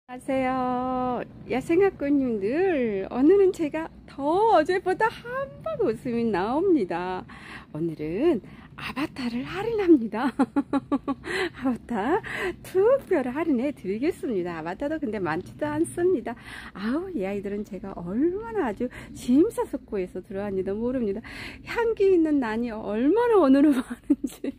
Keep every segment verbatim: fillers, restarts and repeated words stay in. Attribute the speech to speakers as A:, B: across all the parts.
A: 안녕하세요. 야생학군님들, 오늘은 제가 더 어제보다 한방 웃음이 나옵니다. 오늘은 아바타를 할인합니다. 아바타 특별 할인해 드리겠습니다. 아바타도 근데 많지도 않습니다. 아우, 이 아이들은 제가 얼마나 아주 심사숙고해서 들어왔는지도 모릅니다. 향기 있는 난이 얼마나 오늘은 많은지.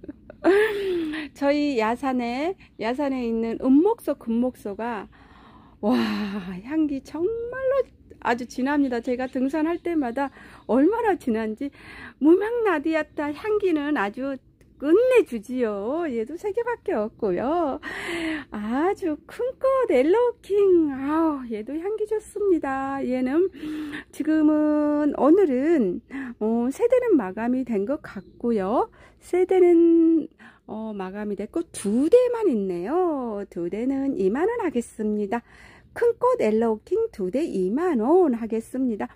A: 저희 야산에 야산에 있는 은목소 금목소가 와, 향기 정말로 아주 진합니다. 제가 등산할 때마다 얼마나 진한지. 무명나디아타 향기는 아주 끝내주지요. 얘도 세 개밖에 없고요. 아주 큰 꽃 엘로우킹, 아우, 얘도 향기 좋습니다. 얘는 지금은 오늘은 어, 세대는 마감이 된 것 같고요. 세대는 어, 마감이 됐고 두 대만 있네요. 두 대는 이만 원 하겠습니다. 큰 꽃 엘로우킹 두 대 이만 원 하겠습니다.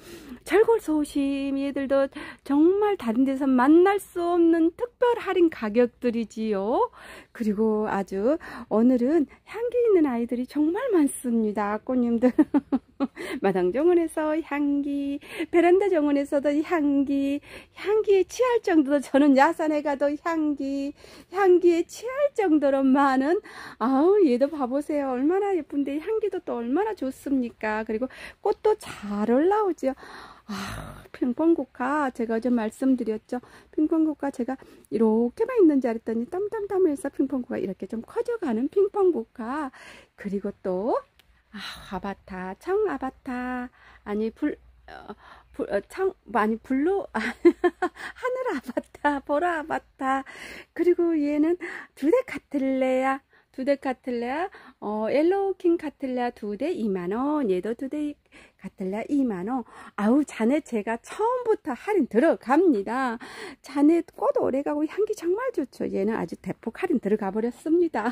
A: 절골소심 얘들도 정말 다른 데서 만날 수 없는 특별 할인 가격들이지요. 그리고 아주 오늘은 향기 있는 아이들이 정말 많습니다. 꽃님들. 마당 정원에서 향기, 베란다 정원에서도 향기, 향기에 취할 정도로, 저는 야산에 가도 향기, 향기에 취할 정도로 많은, 아우, 얘도 봐보세요. 얼마나 예쁜데 향기도 또 얼마나 좋습니까? 그리고 꽃도 잘 올라오죠. 아, 핑퐁국화 제가 어제 말씀드렸죠. 핑퐁국화 제가 이렇게만 있는 줄 알았더니 땀땀땀해서 핑퐁국화 이렇게 좀 커져가는 핑퐁국화. 그리고 또 아, 아바타, 청 아바타, 아니 불, 어, 불 어, 청, 아니 블루, 아, 하늘 아바타, 보라 아바타. 그리고 얘는 두대 카틀레아, 두대 카틀레아, 어, 엘로우킹 카틀레아 두 대 이만 원, 얘도 두 대 카틀레아 이만 원. 아우, 자네 제가 처음부터 할인 들어갑니다. 자네 꽃 오래가고 향기 정말 좋죠. 얘는 아주 대폭 할인 들어가 버렸습니다.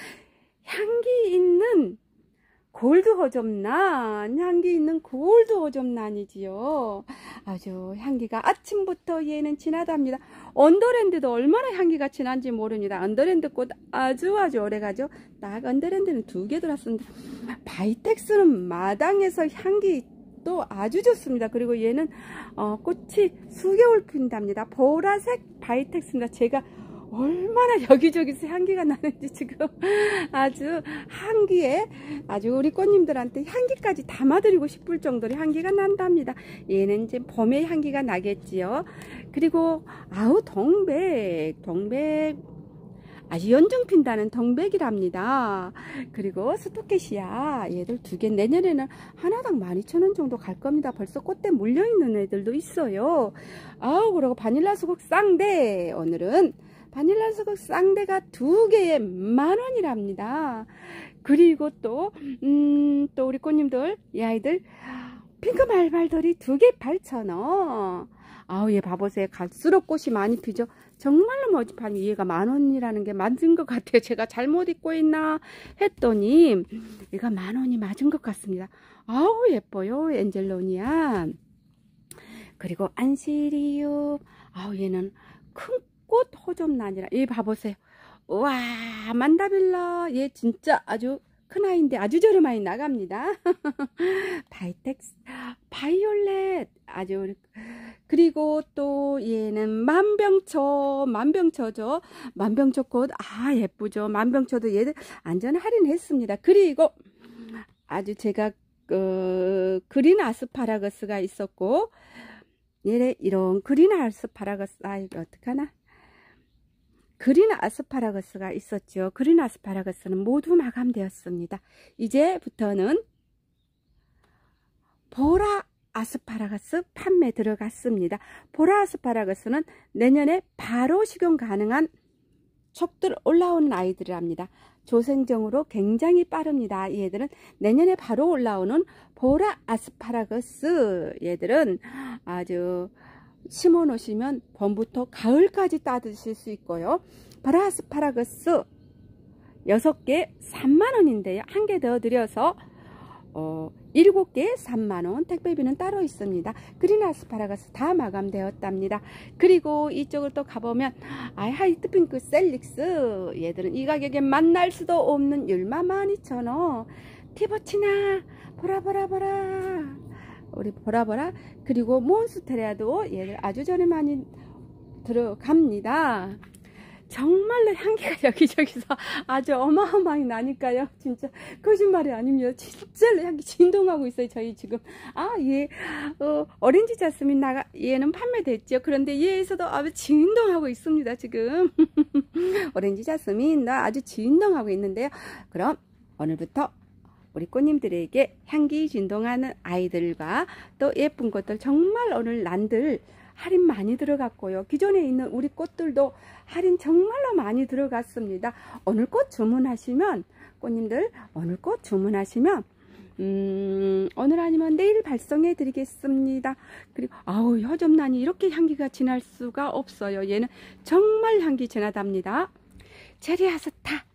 A: 향기 있는 골드 호접란, 향기 있는 골드 호접란이지요. 아주 향기가 아침부터 얘는 진하답니다. 언더랜드도 얼마나 향기가 진한지 모릅니다. 언더랜드 꽃 아주 아주 오래가죠. 딱 언더랜드는 두 개 들었습니다. 바이텍스는 마당에서 향기 또 아주 좋습니다. 그리고 얘는 어, 꽃이 수개월 핀답니다. 보라색 바이텍스입니다. 제가 얼마나 여기저기서 향기가 나는지 지금 아주 향기에 아주 우리 꽃님들한테 향기까지 담아드리고 싶을 정도로 향기가 난답니다. 얘는 이제 봄의 향기가 나겠지요. 그리고 아우, 동백, 동백 아주 연중 핀다는 동백이랍니다. 그리고 스토케시아 얘들 두 개, 내년에는 하나당 만 이천 원 정도 갈 겁니다. 벌써 꽃대 물려있는 애들도 있어요. 아우, 그리고 바닐라 수국 쌍대, 오늘은 바닐라 수국 쌍대가 두 개에 만 원이랍니다. 그리고 또, 음, 또 우리 꽃님들, 이 아이들, 핑크 말발돌이 두 개 팔천 원. 아우, 얘 봐보세요. 갈수록 꽃이 많이 피죠. 정말로 머지판이 얘가 만 원이라는 게 맞은 것 같아요. 제가 잘못 읽고 있나 했더니, 얘가 만 원이 맞은 것 같습니다. 아우, 예뻐요. 엔젤로니아. 그리고 안시리움. 아우, 얘는 큰 꽃 호접란이라. 얘 봐보세요. 와, 만다빌라. 얘 진짜 아주 큰 아이인데 아주 저렴하게 나갑니다. 바이텍스, 바이올렛 아주. 그리고 또 얘는 만병초, 만병초죠. 만병초꽃 아, 예쁘죠. 만병초도 얘들 안전 할인했습니다. 그리고 아주 제가 그 그린 아스파라거스가 있었고, 얘네 이런 그린 아스파라거스, 아, 이거 어떡하나? 그린 아스파라거스가 있었죠. 그린 아스파라거스는 모두 마감되었습니다. 이제부터는 보라 아스파라거스 판매 들어갔습니다. 보라 아스파라거스는 내년에 바로 식용 가능한 촉들 올라오는 아이들이랍니다. 조생정으로 굉장히 빠릅니다. 얘들은 내년에 바로 올라오는 보라 아스파라거스, 얘들은 아주 심어 놓으시면 봄부터 가을까지 따 드실 수 있고요. 보라 아스파라거스 여섯 개 삼만 원인데요. 한 개 더 드려서 어, 일곱 개 삼만 원, 택배비는 따로 있습니다. 그린 아스파라거스 다 마감되었답니다. 그리고 이쪽을 또 가보면 아, 하이트 핑크 셀릭스, 얘들은 이 가격에 만날 수도 없는 율마 만 이천 원. 티보치나 보라 보라 보라 우리 보라 보라. 그리고 몬스테라도 얘들 아주 전에 많이 들어갑니다. 정말로 향기가 여기저기서 아주 어마어마하게 나니까요. 진짜 거짓말이 아닙니다. 진짜로 향기 진동하고 있어요. 저희 지금 아얘 어, 오렌지 자스민 나가 얘는 판매됐죠. 그런데 얘에서도 아주 진동하고 있습니다. 지금 오렌지 자스민 나 아주 진동하고 있는데요. 그럼 오늘부터 우리 꽃님들에게 향기 진동하는 아이들과 또 예쁜 꽃들 정말 오늘 난들 할인 많이 들어갔고요. 기존에 있는 우리 꽃들도 할인 정말로 많이 들어갔습니다. 오늘 꽃 주문하시면 꽃님들 오늘 꽃 주문하시면 음, 오늘 아니면 내일 발송해 드리겠습니다. 그리고 아우 허접란이 이렇게 향기가 진할 수가 없어요. 얘는 정말 향기 진하답니다. 체리아스타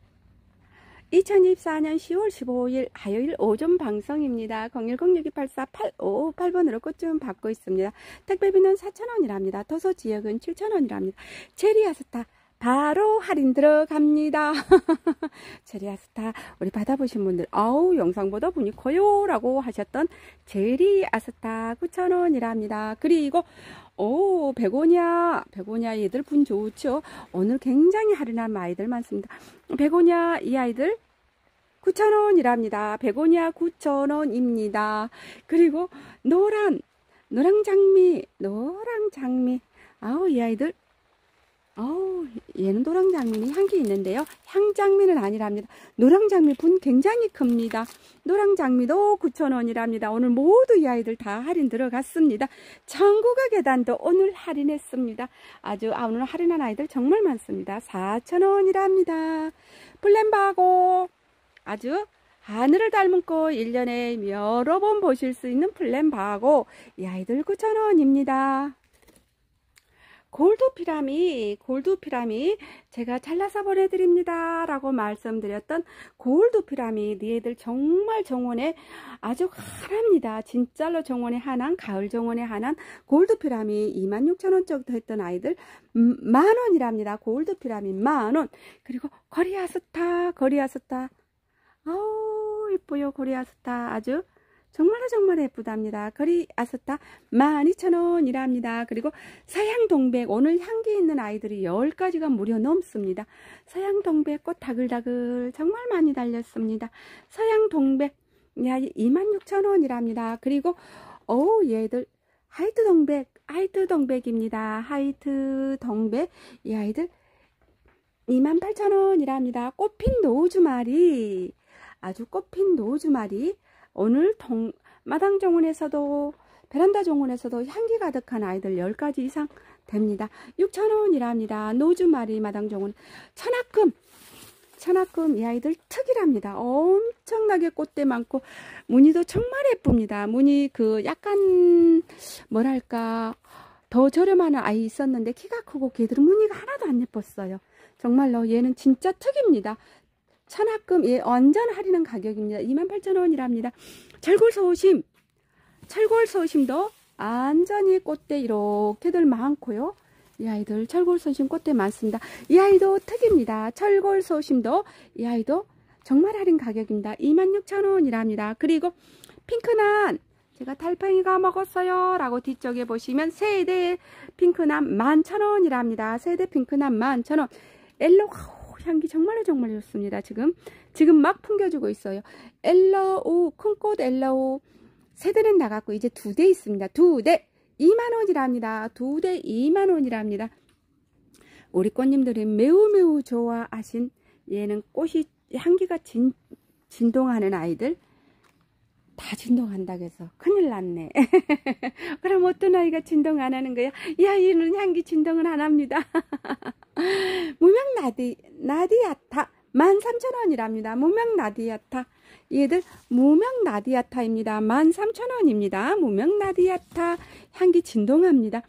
A: 이천이십사 년 시월 십오일 화요일 오전 방송입니다. 공일공 육이팔사 팔오오팔 번으로 꽃 좀 받고 있습니다. 택배비는 사천 원이랍니다. 도서 지역은 칠천 원이랍니다. 체리아스타 바로 할인 들어갑니다. 체리아스타 우리 받아보신 분들 아우 영상보다 분이 커요 라고 하셨던 체리아스타 구천 원이랍니다. 그리고 오 베고니아 베고니아 얘들 분 좋죠. 오늘 굉장히 할인한 아이들 많습니다. 베고니아 이 아이들 구천 원이랍니다. 베고니아 구천 원입니다. 그리고 노란 노랑 장미 노랑 장미 아우 이 아이들 아우 얘는 노랑 장미는 향기 있는데요. 향 장미는 아니랍니다. 노랑 장미 분 굉장히 큽니다. 노랑 장미도 구천 원이랍니다. 오늘 모두 이 아이들 다 할인 들어갔습니다. 천국의 계단도 오늘 할인했습니다. 아주 아, 오늘 할인한 아이들 정말 많습니다. 사천 원이랍니다. 플랜바고 아주 하늘을 닮은 꽃 일 년에 여러 번 보실 수 있는 플랜바고 이 아이들 구천 원입니다. 골드피라미, 골드피라미 제가 잘라서 보내드립니다 라고 말씀드렸던 골드피라미 얘들 정말 정원에 아주 한합니다. 진짜로 정원에 한한, 가을 정원에 한한 골드피라미 이만 육천 원 정도 했던 아이들 음, 만 원이랍니다. 골드피라미 만원. 그리고 코리아스타, 코리아스타 아우 예뻐요. 코리아스타 아주 정말로 정말 예쁘답니다. 코리아스타 만 이천 원이랍니다. 그리고 서양동백 오늘 향기 있는 아이들이 열 가지가 무려 넘습니다. 서양동백 꽃 다글다글 정말 많이 달렸습니다. 서양동백 이만 육천 원이랍니다. 그리고 오 얘들 하이트동백 하이트동백입니다. 하이트동백 이 아이들 이만 팔천 원이랍니다. 꽃핀 노즈마리 아주 꽃핀 노즈마리 오늘 동, 마당 정원에서도 베란다 정원에서도 향기 가득한 아이들 열 가지 이상 됩니다. 육천 원이랍니다. 노즈마리 마당 정원 천합금 천합금 이 아이들 특이랍니다. 엄청나게 꽃대 많고 무늬도 정말 예쁩니다. 무늬 그 약간 뭐랄까 더 저렴한 아이 있었는데 키가 크고 걔들은 무늬가 하나도 안 예뻤어요. 정말로 얘는 진짜 특입니다. 천합금 예, 완전 할인한 가격입니다. 이만 팔천 원이랍니다. 철골소심 철골소심도 완전히 꽃대 이렇게들 많고요. 이 아이들 철골소심 꽃대 많습니다. 이 아이도 특입니다. 철골소심도 이 아이도 정말 할인 가격입니다. 이만 육천 원이랍니다. 그리고 핑크난 제가 달팽이가 먹었어요 라고 뒤쪽에 보시면 세대 핑크난 만 천 원이랍니다. 세대 핑크난 만 천 원. 엘로 향기 정말로 정말 좋습니다. 지금 지금 막 풍겨주고 있어요. 엘로우 큰꽃 엘로우 세대는 나갔고 이제 두 대 있습니다. 두 대 이만 원이랍니다. 두 대 이만 원이랍니다. 우리 꽃님들이 매우 매우 좋아하신 얘는 꽃이 향기가 진, 진동하는 아이들 다 진동한다고 해서 큰일 났네. 그럼 어떤 아이가 진동 안 하는 거야? 이 아이는 향기 진동을 안 합니다. 무명 나디, 나디아타 만 삼천 원이랍니다. 무명 나디아타 얘들 무명 나디아타입니다. 만 삼천 원입니다. 무명 나디아타 향기 진동합니다.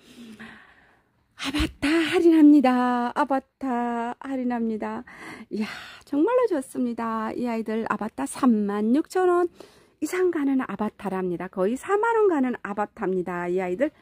A: 아바타 할인합니다. 아바타 할인합니다. 이야 정말로 좋습니다. 이 아이들 아바타 삼만 육천 원 이상 가는 아바타랍니다. 거의 사만 원 가는 아바타입니다. 이 아이들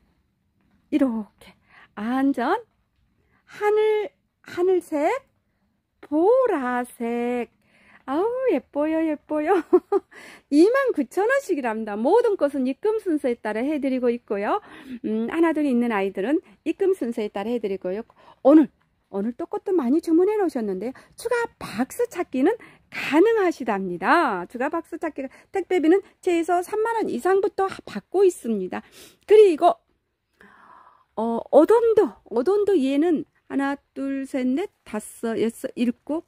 A: 이렇게 안전 하늘 하늘색 보라색 아우 예뻐요 예뻐요. 이만 구천 원씩이랍니다. 모든 것은 입금 순서에 따라 해드리고 있고요. 음, 하나둘 있는 아이들은 입금 순서에 따라 해드리고요. 오늘 오늘 또 것도 많이 주문해 놓으셨는데요. 추가 박스 찾기는 가능하시답니다. 추가 박스 찾기가 택배비는 최소 삼만 원 이상부터 받고 있습니다. 그리고 어, 오돈도 오돈도 얘는 하나 둘 셋 넷 다섯 여섯 일곱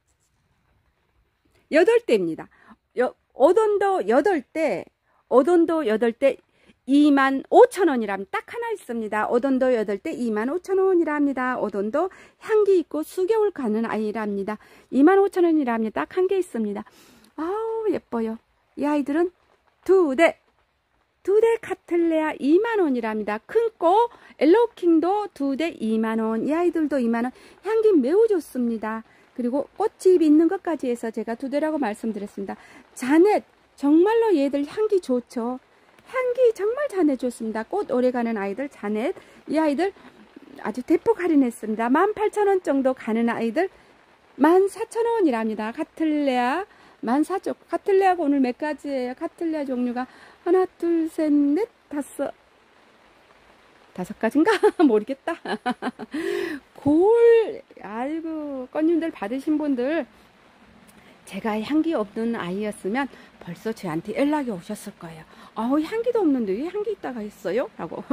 A: 여덟 대입니다. 여, 오돈도 여덟 대 오돈도 여덟 대 이만 오천 원이랍니다. 딱 하나 있습니다. 오돈도 여덟 대 이만 오천 원이랍니다. 오돈도 향기 있고 수개월 가는 아이랍니다. 이만 오천 원이랍니다. 딱 한 개 있습니다. 아우 예뻐요. 이 아이들은 두 대 두 대 카틀레아 이만 원이랍니다. 큰거 엘로킹도 두 대 이만 원. 이 아이들도 이만 원. 향기 매우 좋습니다. 그리고 꽃이 있는 것까지 해서 제가 두 대라고 말씀드렸습니다. 자넷 정말로 얘들 향기 좋죠. 향기 정말 자넷 좋습니다. 꽃 오래가는 아이들 자넷. 이 아이들 아주 대폭 할인했습니다. 만 팔천 원 정도 가는 아이들 만 사천 원이랍니다. 카틀레아 만 사천 원. 카틀레아가 오늘 몇 가지예요? 카틀레아 종류가 하나 둘 셋 넷 다섯 다섯 가지인가? 모르겠다. 골 아이고 꽃님들 받으신 분들 제가 향기 없는 아이였으면 벌써 저한테 연락이 오셨을 거예요. 아우 향기도 없는데 왜 향기 있다가 있어요? 라고.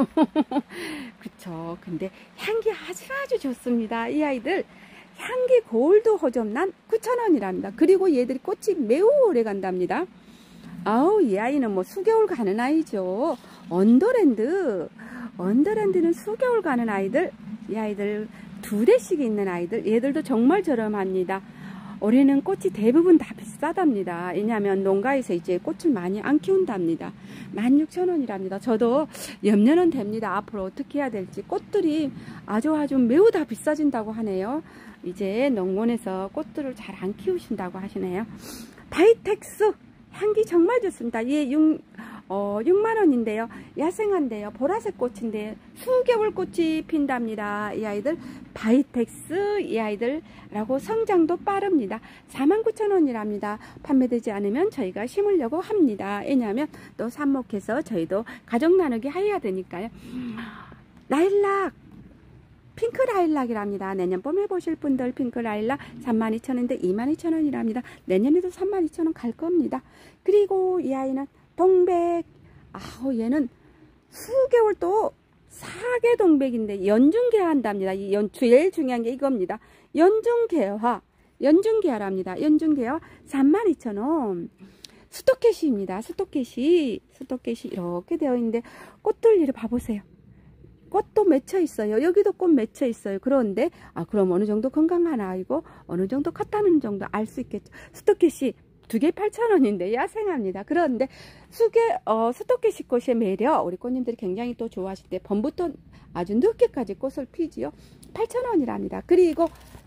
A: 그쵸. 근데 향기 아주 아주 좋습니다. 이 아이들 향기 골드 호접란 구천 원이랍니다. 그리고 얘들이 꽃이 매우 오래 간답니다. 아우 이 아이는 뭐 수개월 가는 아이죠. 언더랜드 언더랜드는 수개월 가는 아이들. 이 아이들 두 대씩 있는 아이들. 얘들도 정말 저렴합니다. 올해는 꽃이 대부분 다 비싸답니다. 왜냐하면 농가에서 이제 꽃을 많이 안 키운답니다. 만 육천 원이랍니다. 저도 염려는 됩니다. 앞으로 어떻게 해야 될지. 꽃들이 아주 아주 매우 다 비싸진다고 하네요. 이제 농원에서 꽃들을 잘 안 키우신다고 하시네요. 바이텍스 향기 정말 좋습니다. 얘 육, 어, 육만 원인데요. 야생한데요. 보라색 꽃인데 수개월 꽃이 핀답니다. 이 아이들 바이텍스 이 아이들라고 성장도 빠릅니다. 사만 구천 원이랍니다. 판매되지 않으면 저희가 심으려고 합니다. 왜냐하면 또 삽목해서 저희도 가족 나누기 해야 되니까요. 라일락 핑크 라일락이랍니다. 내년 봄에 보실 분들 핑크 라일락 삼만 이천 원인데 이만 이천 원이랍니다. 내년에도 삼만 이천 원 갈 겁니다. 그리고 이 아이는 동백. 아우 얘는 수개월 또 사계 동백인데 연중개화 한답니다. 이 연, 제일 중요한 게 이겁니다. 연중개화. 연중개화랍니다. 연중개화 삼만 이천 원. 스토켓입니다. 스토켓이 스토켓이 이렇게 되어 있는데 꽃들 이를 봐보세요. 꽃도 맺혀 있어요. 여기도 꽃 맺혀 있어요. 그런데 아 그럼 어느 정도 건강한 아이고 어느 정도 컸다는 정도 알 수 있겠죠. 스토켓이 두 개 팔천 원인데 야생합니다. 그런데 수개 어, 스토켓이 꽃의 매력 우리 꽃님들이 굉장히 또 좋아하실 때 봄부터 아주 늦게까지 꽃을 피지요. 팔천 원이랍니다. 그리고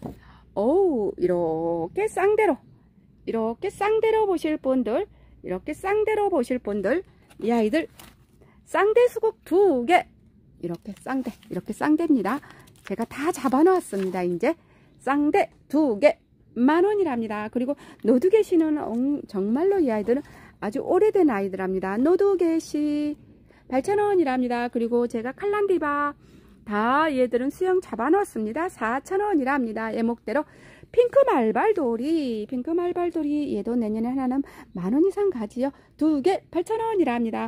A: 어우 이렇게 쌍대로 이렇게 쌍대로 보실 분들 이렇게 쌍대로 보실 분들 이 아이들 쌍대 수국 두 개 이렇게 쌍대 이렇게 쌍대입니다. 제가 다 잡아 놓았습니다. 이제 쌍대 두 개 만 원이랍니다. 그리고 노두개시는 정말로 이 아이들은 아주 오래된 아이들랍니다. 노두개시 팔천 원이랍니다. 그리고 제가 칼란디바 다 얘들은 수영 잡아 놓았습니다. 사천 원이랍니다. 예목대로 핑크 말발돌이 핑크 말발돌이 얘도 내년에 하나는 만 원 이상 가지요. 두 개 팔천 원이랍니다.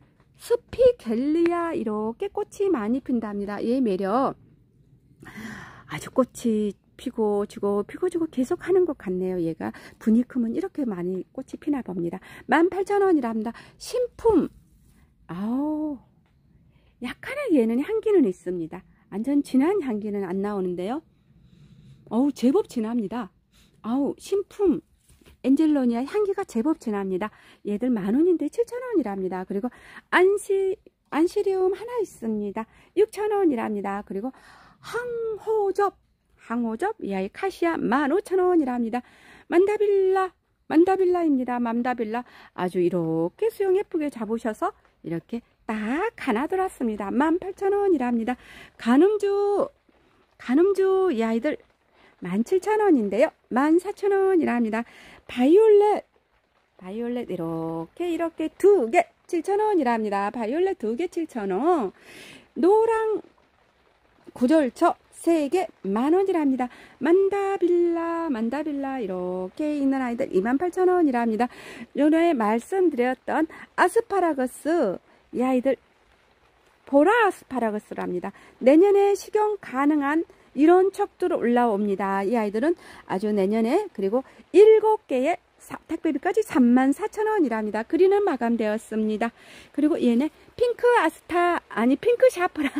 A: 스피갤리아 이렇게 꽃이 많이 핀답니다. 얘 매력 아주 꽃이 피고 지고 피고 지고 계속 하는 것 같네요. 얘가 분이큼은 이렇게 많이 꽃이 피나 봅니다. 만 팔천 원이랍니다. 신품 아우 약간의 얘는 향기는 있습니다. 완전 진한 향기는 안 나오는데요. 어우 제법 진합니다. 아우 신품 엔젤로니아 향기가 제법 진합니다. 얘들 만 원인데 칠천 원이랍니다. 그리고 안시, 안시리움 하나 있습니다. 육천 원이랍니다. 그리고 항호접, 항호접, 이 아이 카시아 만 오천 원이랍니다. 만다빌라, 만다빌라입니다. 만다빌라 아주 이렇게 수영 예쁘게 잡으셔서 이렇게 딱 하나 들었습니다. 만 팔천 원이랍니다. 간음주, 간음주 이 아이들 만 칠천 원인데요. 만 사천 원이랍니다. 바이올렛, 바이올렛 이렇게 이렇게 두 개 칠천 원이랍니다. 바이올렛 두 개 칠천 원. 노랑 구절초 세 개 만 원이랍니다. 만다빌라, 만다빌라 이렇게 있는 아이들 이만 팔천 원이랍니다. 전에 말씀드렸던 아스파라거스, 이 아이들 보라 아스파라거스랍니다. 내년에 식용 가능한 이런 척도로 올라옵니다. 이 아이들은 아주 내년에, 그리고 일곱 개의 택배비까지 삼만 사천 원이랍니다. 그리는 마감되었습니다. 그리고 얘네 핑크 아스타, 아니 핑크 샤프란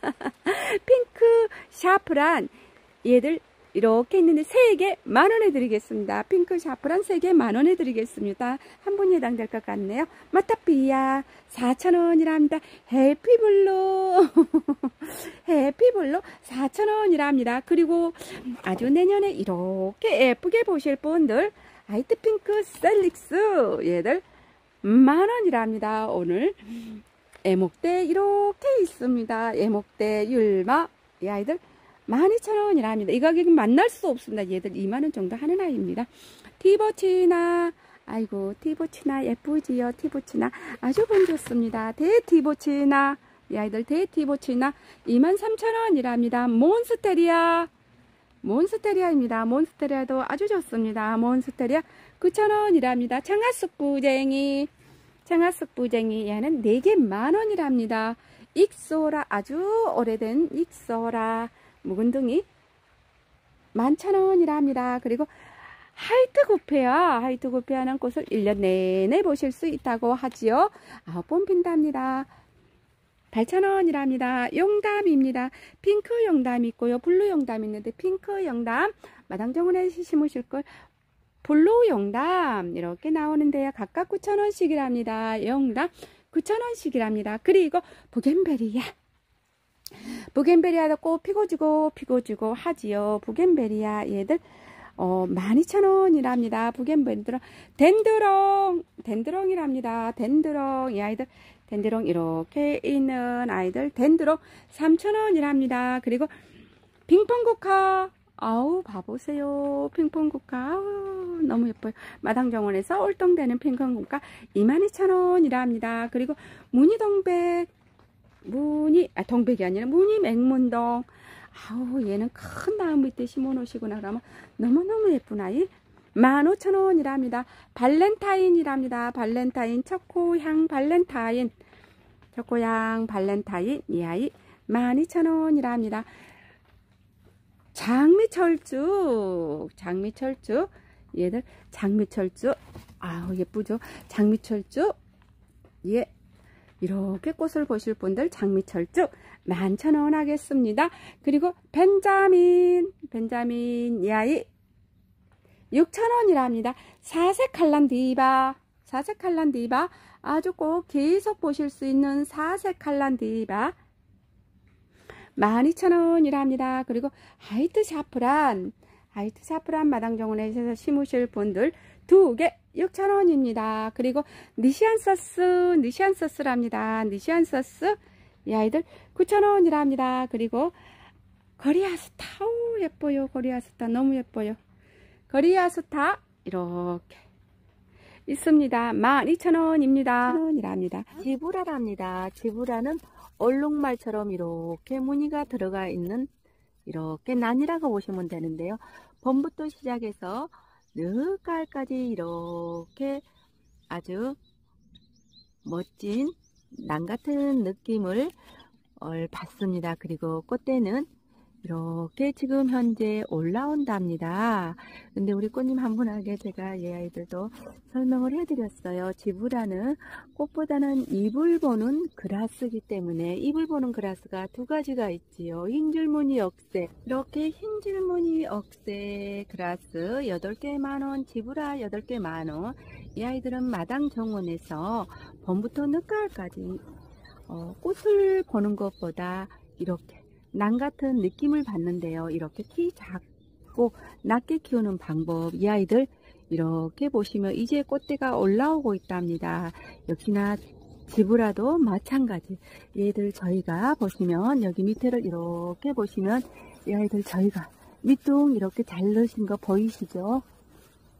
A: 핑크 샤프란 얘들 이렇게 있는데 세 개 만 원에 드리겠습니다. 핑크 샤프란 세 개 만 원에 드리겠습니다. 한 분이 해당될 것 같네요. 마타피아 사천 원이랍니다. 해피블루 해피블루 사천 원이랍니다. 그리고 아주 내년에 이렇게 예쁘게 보실 분들 화이트핑크 셀릭스 얘들 만 원이랍니다. 오늘 애목대 이렇게 있습니다. 애목대 율마 이 아이들 만 이천 원이랍니다. 이 가격은 만날 수 없습니다. 얘들 이만 원 정도 하는 아이입니다. 티보치나, 아이고 티보치나 예쁘지요. 티보치나 아주 본 좋습니다. 대티보치나, 이 아이들 대티보치나 이만 삼천 원이랍니다. 몬스테리아, 몬스테리아입니다. 몬스테리아도 아주 좋습니다. 몬스테리아 구천 원이랍니다. 장하숙 부쟁이, 장하숙 부쟁이 얘는 네 개 만 원이랍니다. 익소라, 아주 오래된 익소라 묵은둥이 만 천 원이랍니다. 그리고 하이트 구페아, 하이트 구페아는 꽃을 일 년 내내 보실 수 있다고 하지요. 아홉 번 핀답니다. 팔천 원이랍니다. 용담입니다. 핑크 용담 있고요. 블루 용담 있는데 핑크 용담 마당정원에 심으실 걸 블루 용담 이렇게 나오는데요. 각각 구천 원씩이랍니다. 용담 구천 원씩이랍니다. 그리고 부겐베리아, 부겐베리아도 꼭 피고주고 피고주고 하지요. 부겐베리아 얘들 어, 만 이천 원이랍니다. 부겐베리아 덴드롱, 덴드롱이랍니다. 덴드롱 이 아이들 덴드롱 이렇게 있는 아이들 덴드롱 삼천 원이랍니다. 그리고 핑퐁국화, 아우 봐보세요. 핑퐁국화 아우, 너무 예뻐요. 마당정원에서 올동되는 핑퐁국화 이만 이천 원이랍니다. 그리고 무늬동백, 무늬, 아 동백이 아니라 무늬 맹문동, 아우 얘는 큰 나무 밑에 심어 놓으시구나. 그러면 너무너무 예쁜 아이 만 오천 원이랍니다. 발렌타인이랍니다. 발렌타인 초코향 발렌타인, 초코향 발렌타인 이 아이 만 이천 원이랍니다. 장미철쭉, 장미철쭉 얘들 장미철쭉 아우 예쁘죠. 장미철쭉 예, 이렇게 꽃을 보실 분들 장미철쭉 만 천 원 하겠습니다. 그리고 벤자민, 벤자민 이 아이 육천 원이랍니다. 사색 칼란디바, 사색 칼란디바 아주 꼭 계속 보실 수 있는 사색 칼란디바 만 이천 원이랍니다. 그리고 하이트 샤프란, 하이트 샤프란 마당정원에서 심으실 분들 두 개 육천 원입니다. 그리고 니시안서스, 니시안서스랍니다. 니시안서스 이 아이들 구천 원이랍니다. 그리고 거리아스타, 오 예뻐요. 거리아스타 너무 예뻐요. 거리아스타 이렇게 있습니다. 만 이천 원입니다. 원이랍니다. 지브라랍니다. 지브라는 얼룩말처럼 이렇게 무늬가 들어가 있는 이렇게 난이라고 보시면 되는데요. 봄부터 시작해서 늦가을까지 이렇게 아주 멋진 난 같은 느낌을 받습니다. 그리고 꽃대는 이렇게 지금 현재 올라온답니다. 근데 우리 꽃님 한 분에게 제가 이 아이들도 설명을 해드렸어요. 지브라는 꽃보다는 잎을 보는 그라스이기 때문에 잎을 보는 그라스가 두 가지가 있지요. 흰줄무늬 억새, 이렇게 흰줄무늬 억새 그라스 여덟 개 만 원, 지브라 여덟 개 만 원. 이 아이들은 마당 정원에서 봄부터 늦가을까지 어, 꽃을 보는 것보다 이렇게 난 같은 느낌을 받는데요. 이렇게 키 작고 낮게 키우는 방법, 이 아이들 이렇게 보시면 이제 꽃대가 올라오고 있답니다. 역시나 지브라도 마찬가지. 얘들 저희가 보시면 여기 밑에를 이렇게 보시면 이 아이들 저희가 밑둥 이렇게 잘 넣으신 거 보이시죠?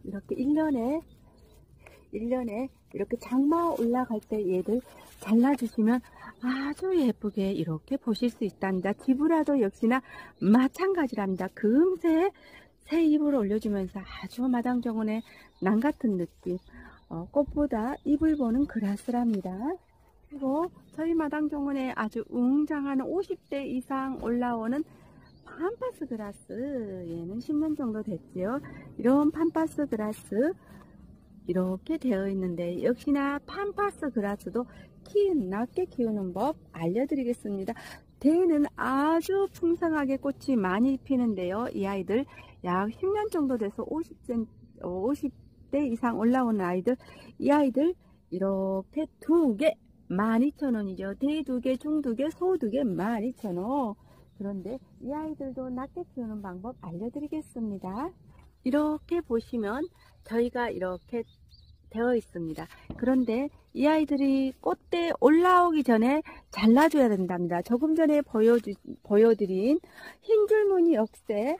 A: 이렇게 일 년에 일 년에 이렇게 장마 올라갈 때 얘들 잘라주시면 아주 예쁘게 이렇게 보실 수 있답니다. 지브라도 역시나 마찬가지랍니다. 금세 새 잎을 올려주면서 아주 마당 정원의 난 같은 느낌. 어, 꽃보다 잎을 보는 그라스랍니다. 그리고 저희 마당 정원에 아주 웅장한 오십 대 이상 올라오는 팜파스 그라스, 얘는 십 년 정도 됐지요. 이런 팜파스 그라스 이렇게 되어 있는데, 역시나 팜파스 그라스도 키 낮게 키우는 법 알려드리겠습니다. 대는 아주 풍성하게 꽃이 많이 피는데요. 이 아이들 약 십 년 정도 돼서 오십 대 이상 올라오는 아이들, 이 아이들 이렇게 두 개 만 이천 원이죠. 대 두 개, 중 두 개, 소 두 개 만 이천 원. 그런데 이 아이들도 낮게 키우는 방법 알려드리겠습니다. 이렇게 보시면 저희가 이렇게 되어 있습니다. 그런데 이 아이들이 꽃대 올라오기 전에 잘라줘야 된답니다. 조금 전에 보여주, 보여드린 흰줄무늬 억새,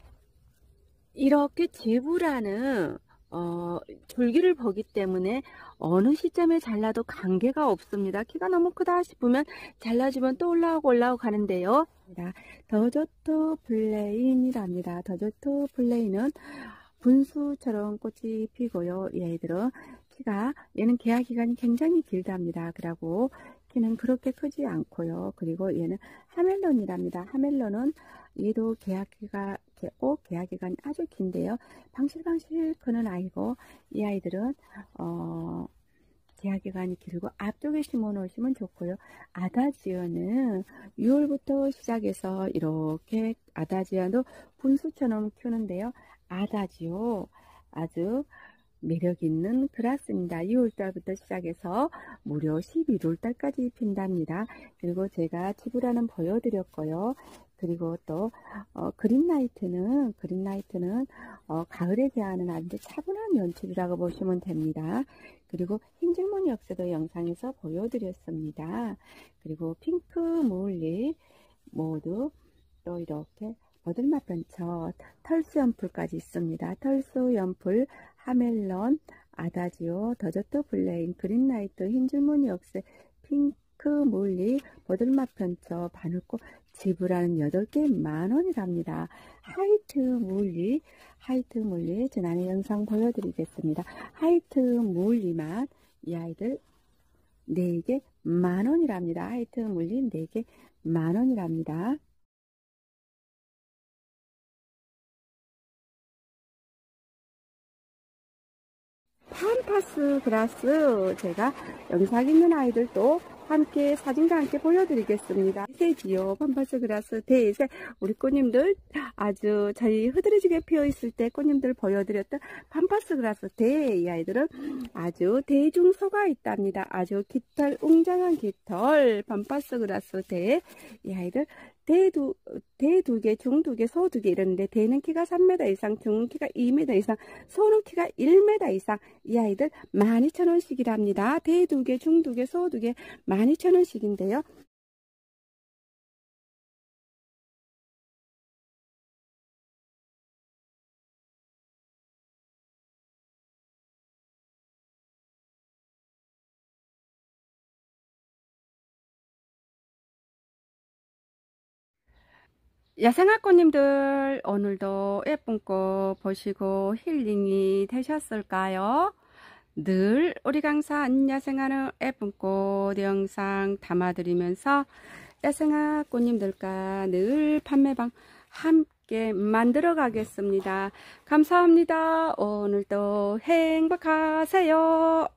A: 이렇게 지브라는 어, 줄기를 보기 때문에 어느 시점에 잘라도 관계가 없습니다. 키가 너무 크다 싶으면 잘라주면 또 올라오고 올라오고 가는데요. 더조토 플레인이랍니다. 더조토 플레인은 분수처럼 꽃이 피고요. 이 아이들은 키가, 얘는 개화 기간이 굉장히 길답니다. 그리고 키는 그렇게 크지 않고요. 그리고 얘는 하멜론이랍니다. 하멜론은 얘도 개화기가 고 개화기간이 아주 긴데요. 방실방실 크는 아이고, 이 아이들은 어, 개화기간이 길고 앞쪽에 심어 놓으시면 좋고요. 아다지오는 유월부터 시작해서 이렇게 아다지오도 분수처럼 키우는데요. 아다지오 아주 매력있는 그라스입니다. 유월달부터 시작해서 무려 십일월달까지 핀답니다. 그리고 제가 지브라는 보여드렸고요. 그리고 또 어, 그린라이트는 그린라이트는 어, 가을에 개화하는 아주 차분한 연출이라고 보시면 됩니다. 그리고 흰줄무늬 억새도 영상에서 보여드렸습니다. 그리고 핑크 무울리 모두 또 이렇게 버들맛 변처, 털수 연풀까지 있습니다. 털수 연풀, 하멜론, 아다지오, 더조토 블레인, 그린라이트, 흰줄무늬 억새, 핑크 무울리, 버들맛 변처, 바늘꽃, 지브라는 여덟 개 만 원이랍니다. 하이트 무울리, 하이트 무울리 지난해 영상 보여드리겠습니다. 하이트 무울리만 이 아이들 네 개 만 원이랍니다. 하이트 무울리 네 개 만 원이랍니다. 팜파스 그라스 제가 영상 있는 아이들도 함께 사진과 함께 보여드리겠습니다. 대세지요. 팜파스 그라스 대세. 우리 꽃님들 아주 저희 흐드러지게 피어 있을 때 꽃님들 보여드렸던 팜파스 그라스 대, 이 아이들은 아주 대중소가 있답니다. 아주 깃털 웅장한 깃털 팜파스 그라스 대, 이 아이들 대 두, 대 두 개, 중 두 개, 소 두 개 이러는데, 대는 키가 삼 미터 이상, 중은 키가 이 미터 이상, 소는 키가 일 미터 이상, 이 아이들 만 이천 원씩이랍니다. 대 두 개, 중 두 개, 소 두 개 만 이천 원씩인데요. 야생아꽃님들 오늘도 예쁜 꽃 보시고 힐링이 되셨을까요? 늘 우리 강사 안야생아는 예쁜 꽃 영상 담아드리면서 야생아꽃님들과 늘 판매방 함께 만들어 가겠습니다. 감사합니다. 오늘도 행복하세요.